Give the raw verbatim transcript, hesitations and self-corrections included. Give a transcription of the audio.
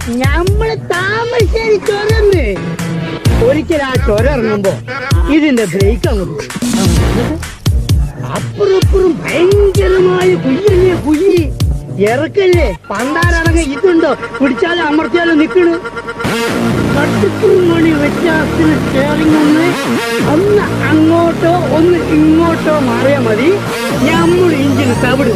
നമ്മള് താമരശ്ശേരി ചൊരന്ന് ഒരിക്കൽ ആ ചൊര ഇറങ്ങുമ്പോ ഇതിന്റെ ബ്രേക്ക് അങ്ങ് അപ്പുറപ്പുറം ഭയങ്കരമായ കുയ്യല്ലേ കുയ്യി ഇറക്കല്ലേ പണ്ടാരടങ്ങ ഇതുണ്ടോ പിടിച്ചാലും അമർത്തിയാലും നിക്കണ് പത്ത് മണി വ്യത്യാസത്തിന് സ്റ്റെയറിംഗ് ഒന്ന് ഒന്ന് അങ്ങോട്ടോ ഒന്ന് ഇങ്ങോട്ടോ മാറിയാൽ മതി നമ്മൾ ഇഞ്ചിന് തവിട്